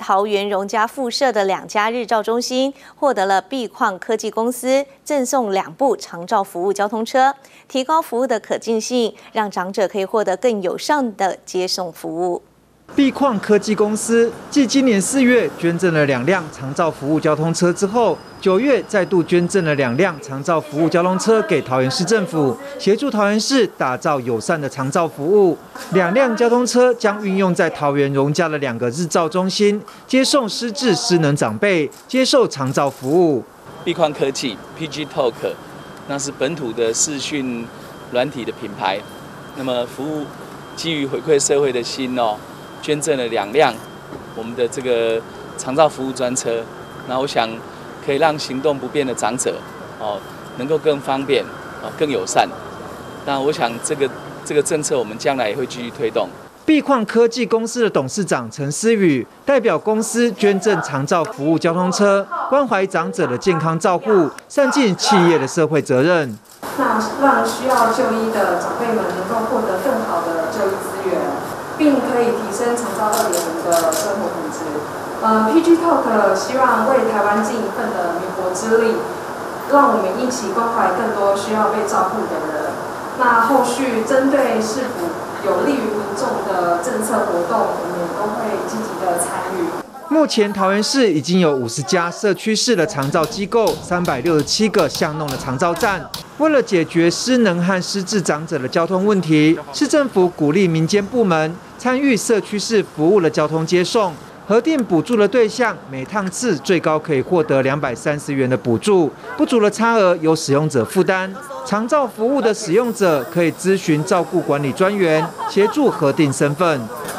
桃园荣家附设的2家日照中心，获得了碧矿科技公司赠送2部长照服务交通车，提高服务的可进性，让长者可以获得更友善的接送服务。 碧矿科技公司继今年4月捐赠了2辆长照服务交通车之后，9月再度捐赠了2辆长照服务交通车给桃园市政府，协助桃园市打造友善的长照服务。2辆交通车将运用在桃园荣家的2个日照中心，接送失智失能长辈接受长照服务。 碧矿科技 PG Talk， 那是本土的视讯软体的品牌，那么服务基于回馈社会的心哦。 捐赠了2辆我们的这个长照服务专车，那我想可以让行动不便的长者能够更方便更友善。那我想这个政策我们将来也会继续推动。 碧矿科技公司的董事长陈思宇代表公司捐赠长照服务交通车，关怀长者的健康照护，善尽企业的社会责任。 那让需要就医的长辈们能够获得更好的就医资源。 并可以提升长照2.0的生活品质。PG Talk 希望为台湾尽一份的绵薄之力，让我们一起关怀更多需要被照顾的人。那后续针对是否有利于民众的政策活动，我们也都会积极的参与。 目前桃园市已经有50家社区式的长照机构，367个巷弄的长照站。为了解决失能和失智长者的交通问题，市政府鼓励民间部门参与社区式服务的交通接送，核定补助的对象，每趟次最高可以获得230元的补助，不足的差额由使用者负担。长照服务的使用者可以咨询照顾管理专员，协助核定身份。